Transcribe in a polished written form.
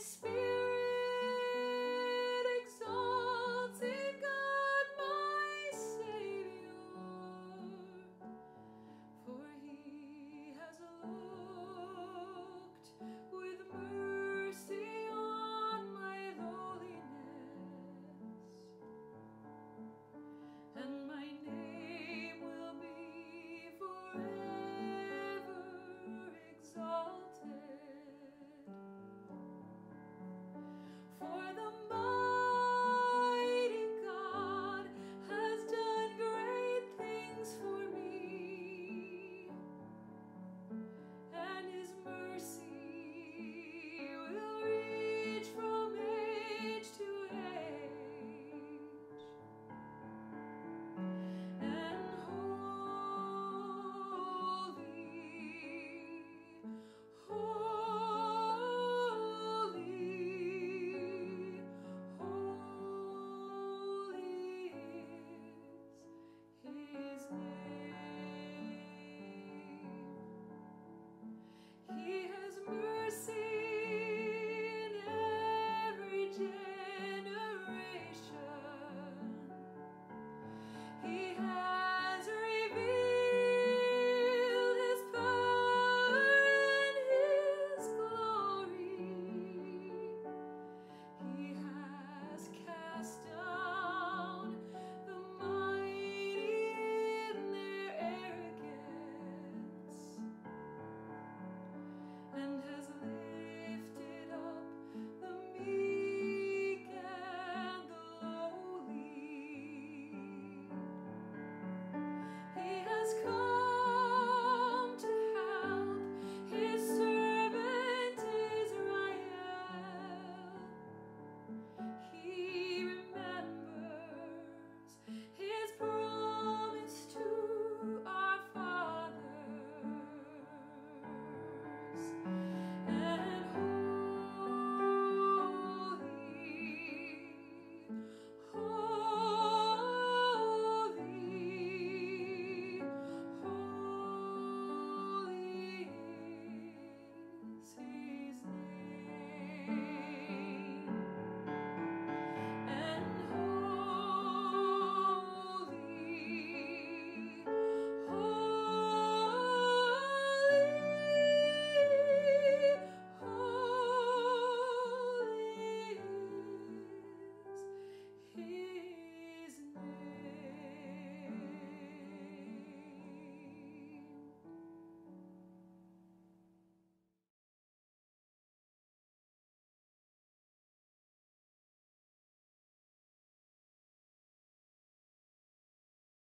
spirit exalts in God my Savior, for He has looked with mercy on my lowliness, and my name will be forever exalted. For the mighty God has done great things for me, and His mercy will reach from age to age. And holy, holy, holy is His name.